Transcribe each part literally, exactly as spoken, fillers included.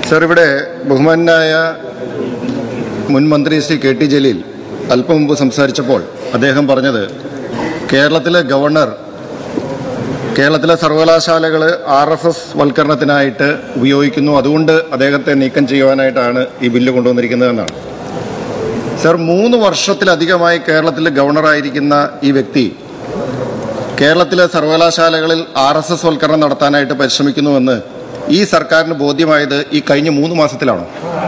Sir, ഇവിടെ ബഹുമാനായ മുൻ മന്ത്രി ശ്രീ കെ ടി ജലീൽ അല്പം മുമ്പ് സംസാരിച്ചപ്പോൾ അദ്ദേഹം പറഞ്ഞത് കേരളത്തിലെ ഗവർണർ കേരളത്തിലെ സർവകലാശാലകൾ ആർ എസ് എസ് വൽക്കരണത്തിനായിട്ട് ഉപയോഗിക്കുന്നു, അതുകൊണ്ട് അദ്ദേഹത്തെ നീക്കം ചെയ്യുവാനായിട്ടാണ് ഈ ബില്ല് കൊണ്ടുവന്നിരിക്കുന്നതെന്നാണ്. സർ, മൂന്ന് വർഷത്തിലധികമായി കേരളത്തിൽ ഗവർണറായിരിക്കുന്ന ഈ വ്യക്തി കേരളത്തിലെ സർവകലാശാലകളിൽ ആർ എസ് എസ് വൽക്കരണം നടത്താനായിട്ട് പരിശ്രമിക്കുന്നുവെന്ന് ഈ സർക്കാരിന് ബോധ്യമായത് ഈ കഴിഞ്ഞ മൂന്ന് മാസത്തിലാണ്.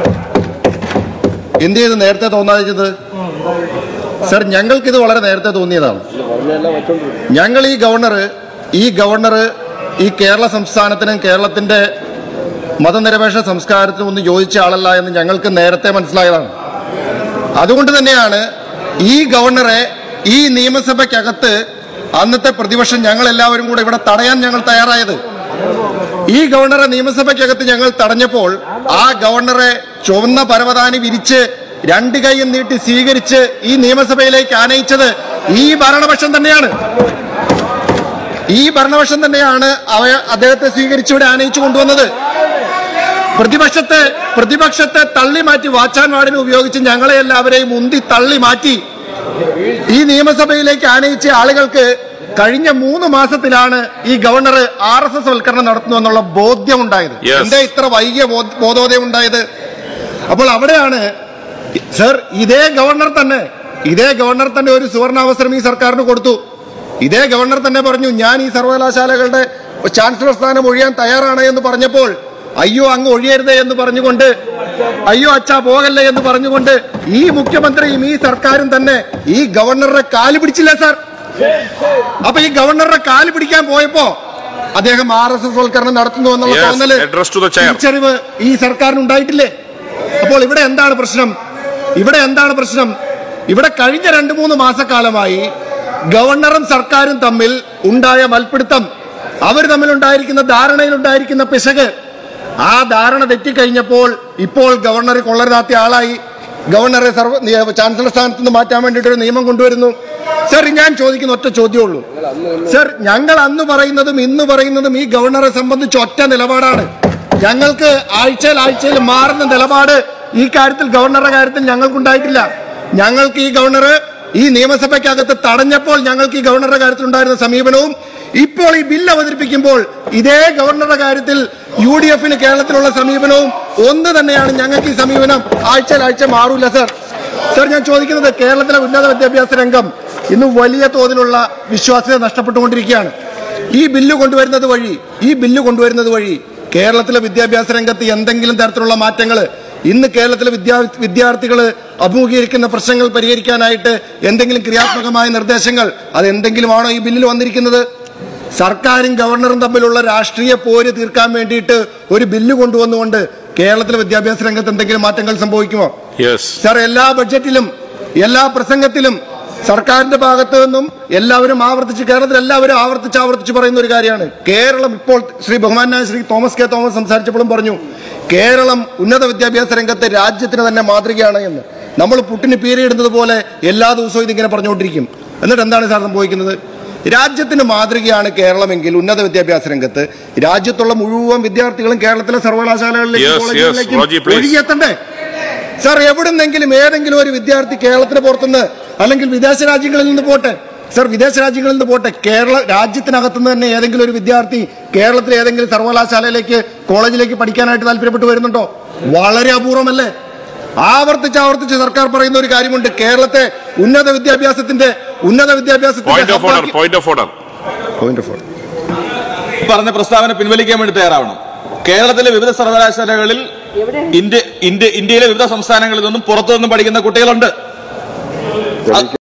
എന്ത് ചെയ്ത് നേരത്തെ തോന്നാതിരുന്നത്? സർ, ഞങ്ങൾക്കിത് വളരെ നേരത്തെ തോന്നിയതാണ്. ഞങ്ങൾ ഈ ഗവർണർ ഈ ഗവർണർ ഈ കേരള സംസ്ഥാനത്തിനും കേരളത്തിന്റെ മതനിരപേക്ഷ സംസ്കാരത്തിനും ഒന്നും യോജിച്ച ആളല്ല എന്ന് ഞങ്ങൾക്ക് നേരത്തെ മനസ്സിലായതാണ്. അതുകൊണ്ട് തന്നെയാണ് ഈ ഗവർണറെ ഈ നിയമസഭയ്ക്കകത്ത് അന്നത്തെ പ്രതിപക്ഷം ഞങ്ങൾ എല്ലാവരും കൂടെ ഇവിടെ തടയാൻ ഞങ്ങൾ തയ്യാറായത്. ഈ ഗവർണറെ നിയമസഭയ്ക്കകത്ത് ഞങ്ങൾ തടഞ്ഞപ്പോൾ ആ ഗവർണറെ ചുവന്ന പരവതാനി വിരിച്ച് രണ്ട് കൈയും നീട്ടി സ്വീകരിച്ച് ഈ നിയമസഭയിലേക്ക് ആനയിച്ചത് ഈ ഭരണപക്ഷം തന്നെയാണ്. ഈ ഭരണപക്ഷം തന്നെയാണ് അവ അദ്ദേഹത്തെ സ്വീകരിച്ചിവിടെ ആനയിച്ചു കൊണ്ടുവന്നത്. പ്രതിപക്ഷത്തെ പ്രതിപക്ഷത്തെ തള്ളി മാറ്റി വാച്ചാൻ വാർഡിനെ ഉപയോഗിച്ച് ഞങ്ങളെ എല്ലാവരെയും ഉന്തി തള്ളി മാറ്റി ഈ നിയമസഭയിലേക്ക് ആനയിച്ച ആളുകൾക്ക് കഴിഞ്ഞ മൂന്ന് മാസത്തിലാണ് ഈ ഗവർണർ ആർ എസ് എസ് വൽക്കരണം നടത്തുന്നു എന്നുള്ള ബോധ്യം ഉണ്ടായത്. എന്താ ഇത്ര വൈകിയ ബോധോദയം ഉണ്ടായത്? അപ്പോൾ അവിടെയാണ് സർ, ഇതേ ഗവർണർ തന്നെ ഇതേ ഗവർണർ തന്നെ ഒരു സുവർണാവസരം ഈ സർക്കാരിന് കൊടുത്തു. ഇതേ ഗവർണർ തന്നെ പറഞ്ഞു, ഞാൻ ഈ സർവകലാശാലകളുടെ ചാൻസലർ സ്ഥാനം ഒഴിയാൻ തയ്യാറാണ് എന്ന് പറഞ്ഞപ്പോൾ അയ്യോ അങ്ങ് ഒഴിയരുതേ എന്ന് പറഞ്ഞുകൊണ്ട്, അയ്യോ അച്ഛാ പോകല്ലേ എന്ന് പറഞ്ഞുകൊണ്ട് ഈ മുഖ്യമന്ത്രിയും ഈ സർക്കാരും തന്നെ ഈ ഗവർണറുടെ കാല് പിടിച്ചില്ല സാർ. അപ്പൊ ഈ ഗവർണറുടെ കാല് പിടിക്കാൻ പോയപ്പോ അദ്ദേഹം ആർ എസ് എസ് വൽക്കരണം നടത്തുന്നു എന്നുള്ള തോന്നല് തിരിച്ചറിവ് ഈ സർക്കാരിന് ഉണ്ടായിട്ടില്ലേ? അപ്പോൾ ഇവിടെ എന്താണ് പ്രശ്നം? ഇവിടെ എന്താണ് പ്രശ്നം? ഇവിടെ കഴിഞ്ഞ രണ്ടു മൂന്ന് മാസക്കാലമായി ഗവർണറും സർക്കാരും തമ്മിൽ ഉണ്ടായ മൽപിടുത്തം, അവർ തമ്മിലുണ്ടായിരിക്കുന്ന ധാരണയിലുണ്ടായിരിക്കുന്ന പിശക്, ആ ധാരണ തെറ്റിക്കഴിഞ്ഞപ്പോൾ ഇപ്പോൾ ഗവർണർ കൊള്ളരുതാത്ത ആളായി ഗവർണറെ സർവ ചാൻസലർ സ്ഥാനത്ത് നിന്ന് മാറ്റാൻ വേണ്ടിയിട്ടൊരു നിയമം കൊണ്ടുവരുന്നു. സർ, ഞാൻ ചോദിക്കുന്ന ഒറ്റ ചോദ്യമേ ഉള്ളൂ. സർ, ഞങ്ങൾ അന്ന് പറയുന്നതും ഇന്ന് പറയുന്നതും ഈ ഗവർണറെ സംബന്ധിച്ച് ഒറ്റ നിലപാടാണ്. ഞങ്ങൾക്ക് ആഴ്ചയിൽ ആഴ്ചയിൽ മാറുന്ന നിലപാട് ഈ കാര്യത്തിൽ ഗവർണറുടെ കാര്യത്തിൽ ഞങ്ങൾക്കുണ്ടായിട്ടില്ല. ഞങ്ങൾക്ക് ഈ ഗവർണർ ഈ നിയമസഭയ്ക്കകത്ത് തടഞ്ഞപ്പോൾ ഞങ്ങൾക്ക് ഈ ഗവർണറുടെ കാര്യത്തിൽ ഉണ്ടായിരുന്ന സമീപനവും ഇപ്പോൾ ഈ ബില്ല് അവതരിപ്പിക്കുമ്പോൾ ഇതേ ഗവർണറുടെ കാര്യത്തിൽ യു ഡി എഫിന് കേരളത്തിലുള്ള സമീപനവും ഒന്ന് തന്നെയാണ്. ഞങ്ങൾക്ക് ഈ സമീപനം ആഴ്ചയിൽ ആഴ്ച മാറൂല സർ. സർ, ഞാൻ ചോദിക്കുന്നത്, കേരളത്തിലെ ഉന്നത വിദ്യാഭ്യാസ രംഗം ഇന്ന് വലിയ തോതിലുള്ള വിശ്വാസ്യത നഷ്ടപ്പെട്ടുകൊണ്ടിരിക്കുകയാണ്. ഈ ബില്ല് കൊണ്ടുവരുന്നത് വഴി ഈ ബില്ല് കൊണ്ടുവരുന്നത് വഴി കേരളത്തിലെ വിദ്യാഭ്യാസ രംഗത്ത് എന്തെങ്കിലും തരത്തിലുള്ള മാറ്റങ്ങൾ, ഇന്ന് കേരളത്തിലെ വിദ്യാ വിദ്യാർത്ഥികൾ അഭിമുഖീകരിക്കുന്ന പ്രശ്നങ്ങൾ പരിഹരിക്കാനായിട്ട് എന്തെങ്കിലും ക്രിയാത്മകമായ നിർദ്ദേശങ്ങൾ അതെന്തെങ്കിലുമാണോ ഈ ബില്ലിൽ വന്നിരിക്കുന്നത്? സർക്കാരും ഗവർണറും തമ്മിലുള്ള രാഷ്ട്രീയ പോര് തീർക്കാൻ വേണ്ടിയിട്ട് ഒരു ബില്ല് കൊണ്ടുവന്നുകൊണ്ട് കേരളത്തിലെ വിദ്യാഭ്യാസ രംഗത്ത് എന്തെങ്കിലും മാറ്റങ്ങൾ സംഭവിക്കുമോ? സർ, എല്ലാ ബഡ്ജറ്റിലും എല്ലാ പ്രസംഗത്തിലും സർക്കാരിന്റെ ഭാഗത്തു നിന്നും എല്ലാവരും ആവർത്തിച്ച് കേരളത്തിൽ എല്ലാവരും ആവർത്തിച്ച് ആവർത്തിച്ച് പറയുന്ന ഒരു കാര്യമാണ് കേരളം. ഇപ്പോൾ ശ്രീ ബഹുമാനായ ശ്രീ തോമസ് കെ തോമസ് സംസാരിച്ചപ്പോഴും പറഞ്ഞു കേരളം ഉന്നത വിദ്യാഭ്യാസ രംഗത്ത് രാജ്യത്തിന് തന്നെ മാതൃകയാണ് എന്ന്. നമ്മൾ പുട്ടിന് പീരിയിടുന്നത് പോലെ എല്ലാ ദിവസവും ഇതിങ്ങനെ പറഞ്ഞുകൊണ്ടിരിക്കും. എന്നിട്ട് എന്താണ് സാർ സംഭവിക്കുന്നത്? രാജ്യത്തിന് മാതൃകയാണ് കേരളമെങ്കിൽ ഉന്നത വിദ്യാഭ്യാസ രംഗത്ത് രാജ്യത്തുള്ള മുഴുവൻ വിദ്യാർത്ഥികളും കേരളത്തിലെ സർവകലാശാലകളിലേക്കും കോളേജുകളിലേക്കും ഒഴുകിയെത്തണ്ടേ? സാർ, എവിടുന്നെങ്കിലും ഏതെങ്കിലും ഒരു വിദ്യാർത്ഥി കേരളത്തിന് പുറത്തുനിന്ന് അല്ലെങ്കിൽ വിദേശ രാജ്യങ്ങളിൽ നിന്ന് പോട്ടെ സർ വിദേശ രാജ്യങ്ങളിൽ നിന്ന് പോട്ടെ കേരള രാജ്യത്തിനകത്തുനിന്ന് തന്നെ ഏതെങ്കിലും ഒരു വിദ്യാർത്ഥി കേരളത്തിലെ ഏതെങ്കിലും സർവകലാശാലയിലേക്ക് കോളേജിലേക്ക് പഠിക്കാനായിട്ട് താല്പര്യപ്പെട്ട് വരുന്നുണ്ടോ? വളരെ അപൂർവമല്ലേ? ആവർത്തിച്ച് ആവർത്തിച്ച് സർക്കാർ പറയുന്ന ഒരു കാര്യമുണ്ട്, കേരളത്തെ ഉന്നത വിദ്യാഭ്യാസത്തിന്റെ ഉന്നത വിദ്യാഭ്യാസത്തിന്റെ പറഞ്ഞ പ്രസ്താവന പിൻവലിക്കാൻ വേണ്ടി തയ്യാറാവണം. കേരളത്തിലെ വിവിധ സർവകലാശാലകളിൽ ഇന്ത്യ ഇന്ത്യയിലെ വിവിധ സംസ്ഥാനങ്ങളിൽ നിന്നും പുറത്തുനിന്നും പഠിക്കുന്ന കുട്ടികളുണ്ട്.